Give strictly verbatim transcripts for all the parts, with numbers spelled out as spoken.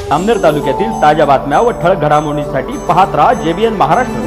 जामनेर तालुक्यातील ताज्या बातम्या व ठळक घडामोडींसाठी पाहत रहा जेबीएन महाराष्ट्र।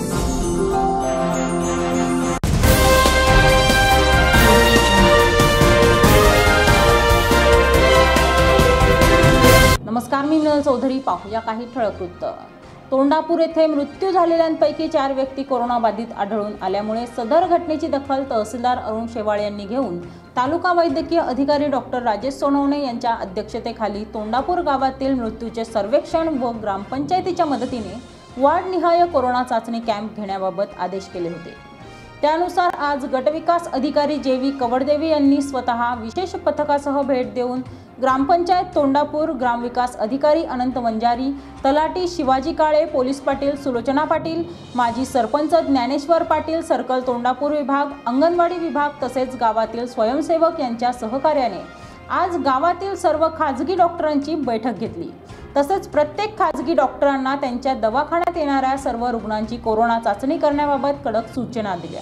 नमस्कार, मी मिनल चौधरी। पाहूया काही ठळक वृत्त। तोंडापूर येथे मृत्यू झालेल्यांपैकी चार व्यक्ती कोरोना बाधित आढळून आल्यामुळे सदर घटनेची दखल तहसीलदार अरुण शेवाळे यांनी घेऊन तालुका वैद्यकीय अधिकारी डॉक्टर राजेश सोनवणे यांच्या अध्यक्षतेखाली तोंडापूर गावातील मृत्यूचे सर्वेक्षण व ग्रामपंचायतीच्या मदतीने वार्डनिहाय कोरोना चाचणी कॅम्प घेण्याबाबत आदेश केले होते। त्यानुसार आज गटविकास अधिकारी जेवी कवडदेवी यांनी स्वतः विशेष पथकासह भेट देऊन ग्रामपंचायत तोंडापूर, ग्रामविकास अधिकारी अनंत वंजारी, तलाठी शिवाजी काळे, पोलीस पाटील सुलोचना पाटील, माजी सरपंच ज्ञानेश्वर पाटील, सर्कल तोंडापूर विभाग, अंगणवाडी विभाग तसेच गावातील स्वयंसेवक यांच्या सहकार्याने आज गावातील सर्व खाजगी डॉक्टरांची बैठक घेतली। तसेच प्रत्येक खाजगी डॉक्टरांना त्यांच्या दवाखान्यात येणाऱ्या सर्व रुग्णांची कोरोना चाचणी करण्याबाबत कडक सूचना दिल्या।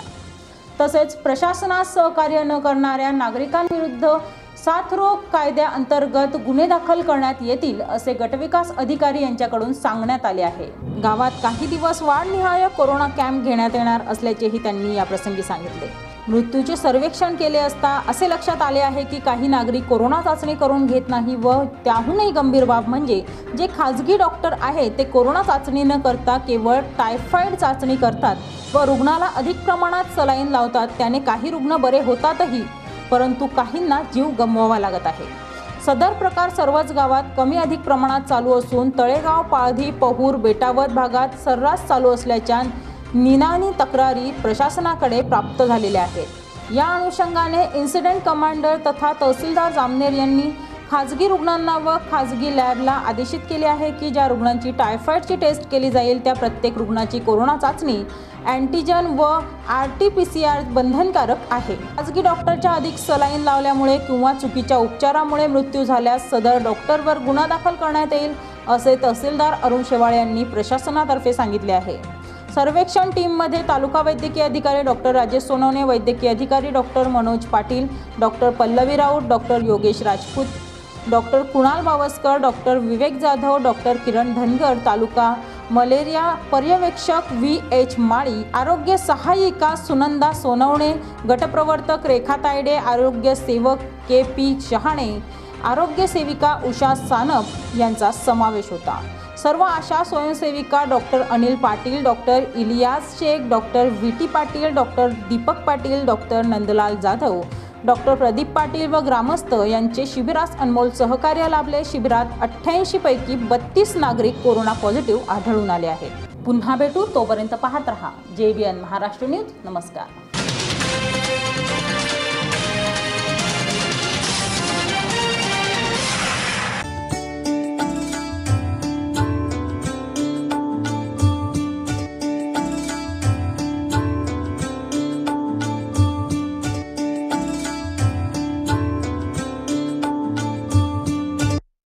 तसेच प्रशासनास सहकार्य न करणाऱ्या नागरिकांविरुद्ध साथरोग कायद्याअंतर्गत गुन्हे दाखल करण्यात येतील असे गटविकास अधिकारी यांच्याकडून सांगण्यात आले आहे। गावात काही दिवस वार्डनिहाय कोरोना कॅम्प घेण्यात येणार असल्याचेही त्यांनी या प्रसंगी सांगितले। मृत्यूचे सर्वेक्षण केले असता असे लक्षात आले आहे की काही नागरिक कोरोना चाचणी करून घेत नाही व त्याहूनही गंभीर बाब म्हणजे जे खाजगी डॉक्टर आहे ते कोरोना चाचणी न करता केवळ टायफॉइड चाचणी करतात व रुग्णाला अधिक प्रमाणात सलाईन लावतात। त्याने काही रुग्ण बरे होतातही, परंतु काहींना जीव गमवावा लागत आहे। सदर प्रकार सर्वच गावात कमी अधिक प्रमाणात चालू असून तळेगाव, पाळधी, पहूर, बेटावद भागात सर्रास चालू असल्याच्या निनानी तक्रारी प्रशासनाकडे प्राप्त झालेल्या आहेत। या अनुषंगाने इन्सिडेंट कमांडर तथा तहसीलदार जामनेर यांनी खाजगी रुग्णांना व खाजगी लॅबला आदेशित केले आहे की ज्या रुग्णांची टायफॉइडची टेस्ट केली जाईल त्या प्रत्येक रुग्णाची कोरोना चाचणी अँटीजन व R T P C R बंधनकारक आहे। खाजगी डॉक्टरच्या अधिक सलाईन लावल्यामुळे किंवा चुकीच्या उपचारामुळे मृत्यू झाल्यास सदर डॉक्टरवर गुन्हा दाखल करण्यात येईल असे तहसीलदार अरुण शेवाळे यांनी प्रशासनातर्फे सांगितले आहे। सर्वेक्षण टीममध्ये तालुका वैद्यकीय अधिकारी डॉक्टर राजेश सोनवणे, वैद्यकीय अधिकारी doctor Manoj Patil, doctor Pallavi Raut, doctor Yogesh Rajput, doctor Kunal Bawaskar, doctor Vivek Jadhav, doctor Kiran Dhangar, taluka malaria पर्यवेक्षक व्ही एच माळी, आरोग्य सहाय्यिका सुनंदा सोनवणे, गटप्रवर्तक रेखा तायडे, आरोग्य सेवक के पी शहाणे, आरोग्य सेविका उषा सानप यांचा समावेश होता। सर्व आशा स्वयंसेविका doctor Anil Patil, doctor Ilyas Shaikh, doctor V T Patil, doctor Deepak Patil, doctor Nandlal Jadhav, doctor Pradeep Patil व ग्रामस्थ यांचे शिबिरास अनमोल सहकार्य लाभले। शिबिरात अठ्ठ्याऐंशी पैकी बत्तीस नागरिक कोरोना पॉझिटिव्ह आढळून आले आहेत। पुन्हा भेटू, तोपर्यंत पाहत रहा जेबीएन महाराष्ट्र न्यूज। नमस्कार।